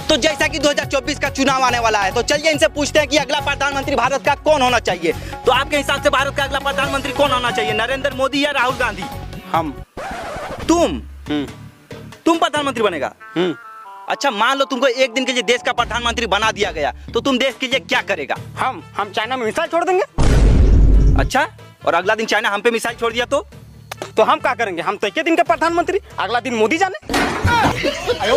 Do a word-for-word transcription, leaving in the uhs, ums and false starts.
तो जैसा कि दो हज़ार चौबीस का चुनाव आने वाला है, तो चलिए इनसे पूछते हैं कि अगला प्रधानमंत्री भारत का कौन होना चाहिए। तो आपके हिसाब से भारत का अगला प्रधानमंत्री कौन होना चाहिए, नरेंद्र मोदी या राहुल गांधी? हम। तुम तुम प्रधानमंत्री बनेगा? अच्छा, मान लो तुमको एक दिन के लिए देश का प्रधानमंत्री बना दिया गया, तो तुम देश के लिए क्या करेगा? हम हम चाइना में मिसाइल छोड़ देंगे। अच्छा, और अगला दिन चाइना हम पे मिसाइल छोड़ दिया तो तो हम क्या करेंगे? हम तो एक दिन के प्रधानमंत्री, अगला दिन मोदी जाने।